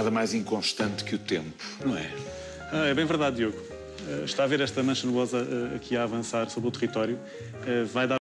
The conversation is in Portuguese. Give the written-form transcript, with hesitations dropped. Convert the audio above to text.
nada mais inconstante que o tempo, não é? É bem verdade, Diogo. Está a ver esta mancha nebulosa aqui a avançar sobre o território. Vai dar